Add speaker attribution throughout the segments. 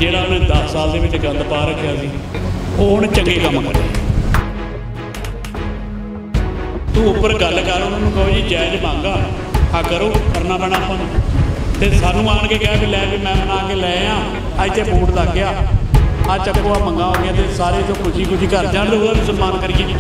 Speaker 1: ਜਿਹੜਾ ਉਹਨੇ 10 ਸਾਲ ਦੇ ਵਿੱਚ ਗੰਦ ਪਾ ਰੱਖਿਆ ਸੀ ਉਹ ਹੁਣ ਚੰਗੇ ਕੰਮ ਕਰੇ। ਤੂੰ ਉੱਪਰ ਗੱਲ ਕਰ, ਉਹਨਾਂ ਨੂੰ ਕਹੋ ਜੀ ਜਾਇਜ਼ ਮੰਗ ਆ ਕਰੋ, ਕਰਨਾ ਪੈਣਾ ਆਪਾਂ ਨੂੰ। ਤੇ ਸਾਨੂੰ ਆਣ ਕੇ ਕਿਹਾ ਵੀ ਲੈ ਵੀ ਮੈਂ ਬਣਾ ਕੇ ਲੈ ਆ, ਇੱਥੇ ਬੋਰਡ ਲੱਗ ਗਿਆ, ਆ ਚੱਕੋ ਆ ਮੰਗਾ ਹੋ ਗਿਆ, ਤੇ ਸਾਰੇ ਤੋਂ ਖੁਸ਼ੀ ਖੁਸ਼ੀ ਘਰ ਜਾਣ ਤੇ ਉਹਦਾ ਵੀ ਸਨਮਾਨ ਕਰੀਏ।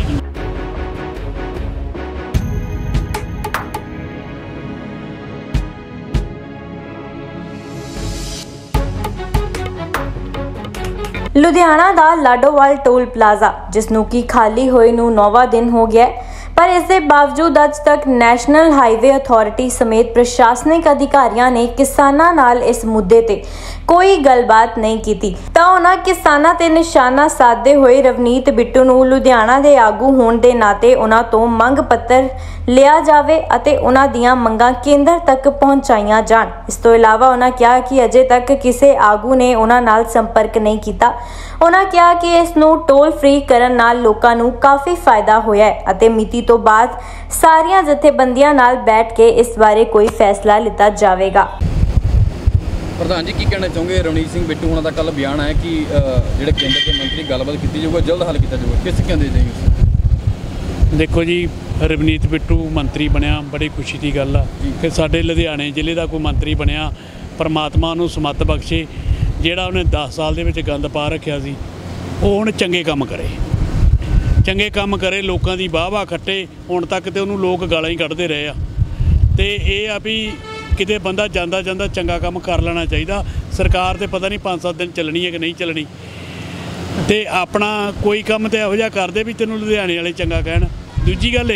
Speaker 2: ਲੁਧਿਆਣਾ ਦਾ ਲਾਡੋਵਾਲ ਟੋਲ ਪਲਾਜ਼ਾ, ਜਿਸ ਨੂੰ ਕਿ ਖਾਲੀ ਹੋਏ ਨੂੰ 9ਵਾਂ ਦਿਨ ਹੋ ਗਿਆ, पर इसके बावजूद अज तक नैशनल हाईवे अथॉरिटी समेत प्रशासनिक अधिकारियों ने किसानां नाल इस मुद्दे ते कोई गलबात नहीं की। तो उन्हां किसानां ते निशाना साधते हुए रवनीत बिट्टू नूं लुधियाना दे आगू होण दे नाते उन्हां तों मंग पत्र लिया जावे अते उन्हां दीयां मंगां केंद्र तक पहुंचाईयां जाण। इस तों इलावा उन्हां कहा कि अजे तक किसी आगू ने उन्हां नाल संपर्क नहीं कीता। उन्हां कहा कि इस नूं टोल फ्री करन नाल लोकां नूं काफ़ी फायदा होया है अते मिति तो बाद सारियां जथेबंदियां नाल बैठ के इस बारे कोई फैसला लिता जाएगा।
Speaker 3: प्रधान जी की कहना चाहोगे? रवनीत सिंह बिट्टू होना का कल बयान है कि जिहड़े केंद्र के मंत्री गलबात की जाऊगा, जल्द हल किया जाऊगा, किस कहते जी?
Speaker 1: देखो जी, रवनीत बिट्टू मंत्री बनया बड़ी खुशी की गल आ कि साडे लुधियाने जिले का कोई मंत्री बनया। परमात्मा नूं समत बख्शे, जिहड़ा उन्हें 10 साल दे विच गंद पा रखिया सी वो हुण चंगे काम करे, चंगे काम करे, लोगों की वाह वाह खट्टे। हुण तक तो उन्होंने लोग गालां ही कढ़ते रहे आ, तो ये आ भी किते बंदा जांदा जांदा चंगा काम कर लेना चाहिए। सरकार तो पता नहीं 5-7 दिन चलनी है कि नहीं चलनी, तो अपना कोई काम तो इहो जिहा करदे भी तैनूं लुधियाने वाले चंगा कहण। दूजी गल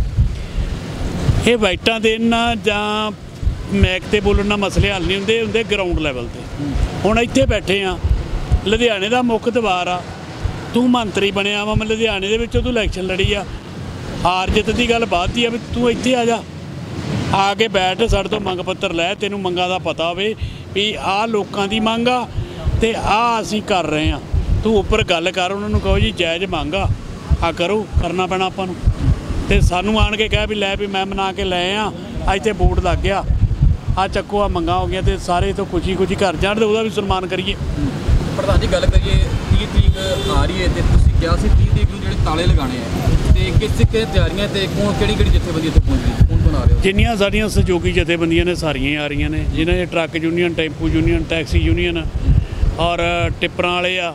Speaker 1: ये वाइटां देना जां मैक ते बोलण नाल मसले हल नहीं हुंदे, हुंदे ग्राउंड लैवल ते। हुण इत्थे बैठे आ, लुधियाने दा मुख दवार आ, तू मंत्री बनया वा, मैं लुधियाने दे विचों तू इलैक्शन लड़ी आ, हार जित की गल बात दी आ भी तू इत्थे आ जा, आके बैठ, साडे तो मंग पत्र लै, तैनूं मंगां दा पता होवे भी आ लोकां दी मंग आ ते आ असीं कर रहे आ। तू उपर गल कर, उन्हां नूं कहो जी जायज़ मंग आ करो, करना पैना आपां नूं। ते सानूं आण के कह भी लै भी मैं बना के लै आ, इत्थे बोर्ड लग गया, आ चक्को आ मंगा हो गया, तो सारे तो खुशी खुशी घर जाण ते ਉਹਦਾ भी सन्मान करिए।
Speaker 3: प्रधान जी गल करिए 30 तरीक आ रही है, तो तुसीं किहा सी 30 तरीक नूं जिहड़े ताले लगाने हैं, तो किस तैयारियां ते किहड़ी जथेबंदी इत्थे पहुंच गई, कौन आ रहे हो?
Speaker 1: जिन्नियां साडियां सहयोगी जथेबंदियां ने सारियां आ रही ने, जिन्हें truck union, tempo union, taxi union और टिप्परां वाले आ,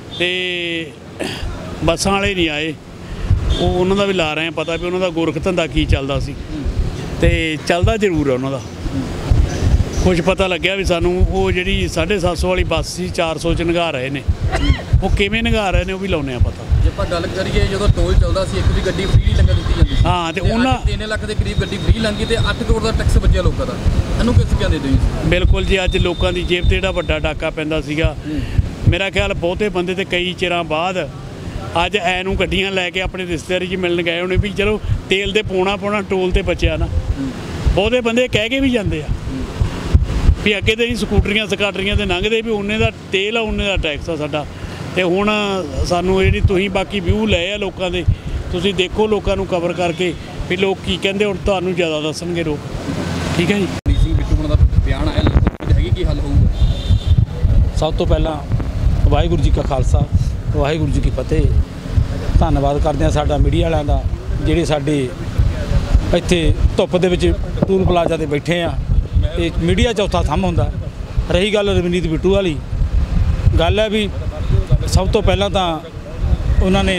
Speaker 1: ते बसां वाले नहीं आए, वो उन्हों का भी ला रहे हैं पता भी उन्हों का गोरख धंधा की चलता सी, ते चलता जरूर है उन्हों का। कुछ पता लग्या भी सानू वो जी 750 वाली बस सी 400 च नगा रहे हैं, वो किवें नगा रहे हैं वो भी लाने पता।
Speaker 3: जे आपां गल करिए जो टोल चलता सी, एक भी गड्डी फ्री नहीं लंघण दित्ती जांदी सी।
Speaker 1: हाँ, तो उन्हां
Speaker 3: 3 लाख के करीब गड्डी फ्री लंघी ते 8 करोड़ का टैक्स बचिया लोगों का, इहनूं किस कहंदे तुसीं?
Speaker 1: बिल्कुल जी, अज लोगों की जेब ते जिहड़ा वड्डा डाका पैंदा सीगा, मेरा ख्याल बहुते बंदे ते कई चिरां बाद अज ऐनूं गड्डियां लैके अपने रिश्तेदारी च मिलन गए होने भी चलो तेल ते पौना टोल ते बचिया ना। बहुते बंदे कह के भी जाते हैं भी अगे तो स्कूटरियां सकाटरियां ते लंघदे भी उन्ने दा तेल आ, उन्ने दा टैक्स आ साडा। ते हुण सानू जिहड़ी तुसीं बाकी व्यू लए आ लोकां दे, तुसीं देखो लोकां नूं कवर करके भी लोग की कहंदे, हुण तुहानूं ज़्यादा दस्सणगे लोग। ठीक है जी,
Speaker 3: रवनीत सिंह बिट्टू होना दा बयान आया, हैगी की हल होऊगा?
Speaker 4: सब तो पहला वाहिगुरू जी का खालसा, वाहिगुरू जी की फतेह। धन्नवाद करते हैं साडा मीडिया वालिਆਂ ਦਾ, ਜਿਹੜੇ ਸਾਡੇ ਇੱਥੇ ਧੁੱਪ ਦੇ ਵਿੱਚ ਟੂਲ ਪਲਾਜ਼ਾ ਤੇ ਬੈਠੇ ਆ। ਇਹ मीडिया चौथा थंब होंदा। रही गल रवनीत बिट्टू वाली गल है भी सब तो पहला तो उन्होंने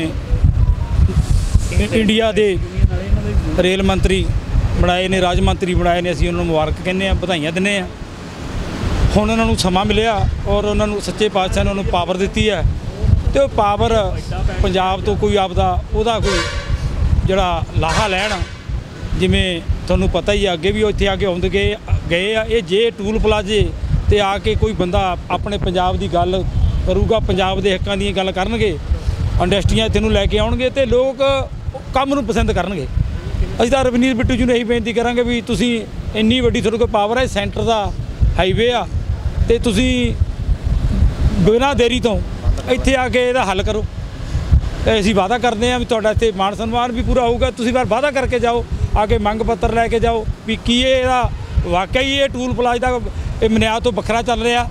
Speaker 4: इंडिया के रेल मंत्री बनाए ने, राज मंत्री बनाए ने, असीं उन्होंने मुबारक कहने, बधाइयां दिंदे आ। हुण उन्होंने समा मिलिया और उन्होंने सच्चे पातशाह ने उन्होंने पावर दी है, तो पावर पंजाब तो कोई आपदा उहदा कोई जिहड़ा लाहा लैण, जिवें तुहानूं पता ही अगे भी इत्थे आके आउंदे गए आ। ये जे टूल प्लाजे ते आके कोई बंदा अपने पंजाब की गल करूगा, पंजाब के हकों की गल करनगे, इंडस्ट्रियां इत्थे नूं लैके आउणगे ते लोग काम नूं पसंद करनगे। असीं तां रवनीत बिट्टू जी नूं यही बेनती करांगे भी तुसीं इन्नी वड्डी तुहाडे कोल पावर है, सेंटर का हाईवे आ, ते तुसीं बिना देरी तो इत्थे आके इहदा हल करो। असीं वादा करते हैं भी तुहाडा इत्थे मान सन्मान भी पूरा होऊगा। तुसीं बार वादा करके जाओ, आके मंग पत्र लैके जाओ भी की इहदा वाकई ये टूल प्लाजा का मनियाद तो बखरा चल रहा,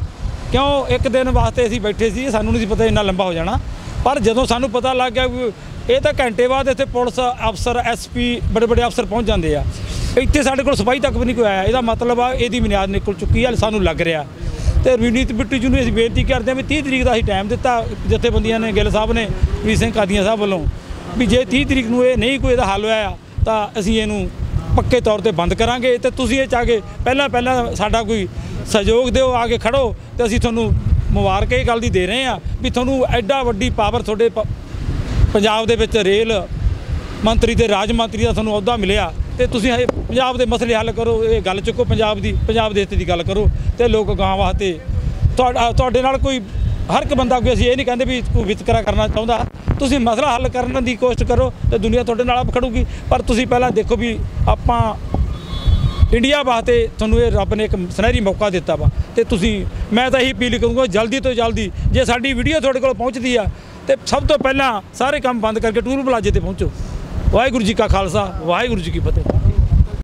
Speaker 4: ਕਿਉਂ ਇੱਕ ਦਿਨ ਵਾਸਤੇ ਅਸੀਂ ਬੈਠੇ ਸੀ, ਸਾਨੂੰ ਨਹੀਂ ਸੀ ਪਤਾ ਇੰਨਾ ਲੰਬਾ ਹੋ ਜਾਣਾ। ਪਰ ਜਦੋਂ ਸਾਨੂੰ ਪਤਾ ਲੱਗ ਗਿਆ ਵੀ ਇਹ ਤਾਂ ਘੰਟੇ ਬਾਅਦ ਇੱਥੇ ਪੁਲਿਸ ਅਫਸਰ SP ਬੜੇ ਬੜੇ ਅਫਸਰ ਪਹੁੰਚ ਜਾਂਦੇ ਆ, ਇੱਥੇ ਸਾਡੇ ਕੋਲ ਸਫਾਈ ਤੱਕ ਵੀ ਨਹੀਂ ਕੋਈ ਆਇਆ। ਇਹਦਾ ਮਤਲਬ ਆ ਇਹਦੀ ਬੁਨਿਆਦ ਨਿਕਲ ਚੁੱਕੀ ਹੈ ਸਾਨੂੰ ਲੱਗ ਰਿਹਾ। ਤੇ ਰਵਨੀਤ ਬਿੱਟੂ ਜੀ ਨੂੰ ਅਸੀਂ ਬੇਨਤੀ ਕਰਦੇ ਹਾਂ ਵੀ 30 ਤਰੀਕ ਦਾ ਅਸੀਂ ਟਾਈਮ ਦਿੱਤਾ ਜਥੇਬੰਦੀਆਂ ਨੇ, ਗਿੱਲ ਸਾਹਿਬ ਨੇ, ਵੀਰ ਸਿੰਘ ਕਾਦੀਆਂ ਸਾਹਿਬ ਵੱਲੋਂ, ਵੀ ਜੇ 30 ਤਰੀਕ ਨੂੰ ਇਹ ਨਹੀਂ ਕੋਈ ਇਹਦਾ ਹੱਲ ਹੋਇਆ ਤਾਂ ਅਸੀਂ ਇਹਨੂੰ ਪੱਕੇ ਤੌਰ ਤੇ ਬੰਦ ਕਰਾਂਗੇ। ਤੇ ਤੁਸੀਂ ਇਹ ਚਾਹ ਕੇ ਪਹਿਲਾਂ ਸਾਡਾ ਕੋਈ ਸਹਿਯੋਗ ਦਿਓ, ਆ ਕੇ ਖੜੋ, ਤੇ ਅਸੀਂ ਤੁਹਾਨੂੰ ਮੁਬਾਰਕ ਇਹ ਗੱਲ ਦੀ ਦੇ ਰਹੇ ਹਾਂ ਵੀ ਤੁਹਾਨੂੰ ਐਡਾ ਵੱਡੀ ਪਾਵਰ ਤੁਹਾਡੇ ਪੰਜਾਬ ਦੇ ਵਿੱਚ ਰੇਲ ਮੰਤਰੀ ਤੇ ਰਾਜ ਮੰਤਰੀ ਦਾ ਤੁਹਾਨੂੰ ਅਹੁਦਾ ਮਿਲਿਆ, ਤੇ ਤੁਸੀਂ ਪੰਜਾਬ ਦੇ ਮਸਲੇ ਹੱਲ ਕਰੋ, ਇਹ ਗੱਲ ਚੁੱਕੋ ਪੰਜਾਬ ਦੇ ਹਿੱਤ ਦੀ ਗੱਲ ਕਰੋ, ਤੇ ਲੋਕ ਗਾਂ ਵਾਸਤੇ ਤੁਹਾਡੇ ਨਾਲ ਕੋਈ ਹਰ ਇੱਕ ਬੰਦਾ ਕੋਈ, ਅਸੀਂ ਇਹ ਨਹੀਂ ਕਹਿੰਦੇ ਵੀ ਕੋਈ ਵਿਤਕਰਾ ਕਰਨਾ ਚਾਹੁੰਦਾ, ਤੁਸੀਂ ਮਸਲਾ ਹੱਲ ਕਰਨ ਦੀ ਕੋਸ਼ਿਸ਼ ਕਰੋ ਤੇ ਦੁਨੀਆ ਤੁਹਾਡੇ ਨਾਲ ਆਪ ਖੜੂਗੀ। ਪਰ ਤੁਸੀਂ ਪਹਿਲਾਂ ਦੇਖੋ ਵੀ ਆਪਾਂ ਇੰਡੀਆ ਵਾਸਤੇ ਤੁਹਾਨੂੰ ਇਹ ਰੱਬ ਨੇ ਇੱਕ ਸੁਨਹਿਰੀ ਮੌਕਾ ਦਿੱਤਾ ਵਾ, ਤੇ ਤੁਸੀਂ ਮੈਂ ਤਾਂ ਇਹੀ ਅਪੀਲ ਕਰੂੰਗਾ ਜਲਦੀ ਤੋਂ ਜਲਦੀ ਜੇ ਸਾਡੀ ਵੀਡੀਓ ਤੁਹਾਡੇ ਕੋਲ ਪਹੁੰਚਦੀ ਆ ਤੇ ਸਭ ਤੋਂ ਪਹਿਲਾਂ ਸਾਰੇ ਕੰਮ ਬੰਦ ਕਰਕੇ ਟੂਲ ਪਲਾਜ਼ੇ ਤੇ ਪਹੁੰਚੋ। ਵਾਹਿਗੁਰੂ ਜੀ ਕਾ ਖਾਲਸਾ, ਵਾਹਿਗੁਰੂ ਜੀ ਕੀ ਫਤਿਹ।